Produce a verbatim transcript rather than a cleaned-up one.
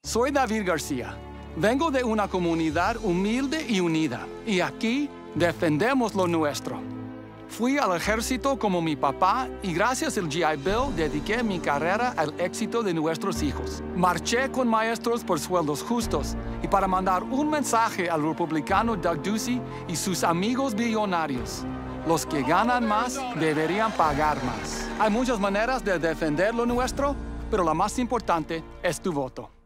Soy David Garcia. Vengo de una comunidad humilde y unida, y aquí defendemos lo nuestro. Fui al ejército como mi papá y gracias al G I Bill dediqué mi carrera al éxito de nuestros hijos. Marché con maestros por sueldos justos y para mandar un mensaje al republicano Doug Ducey y sus amigos billonarios. Los que ganan más deberían pagar más. Hay muchas maneras de defender lo nuestro, pero la más importante es tu voto.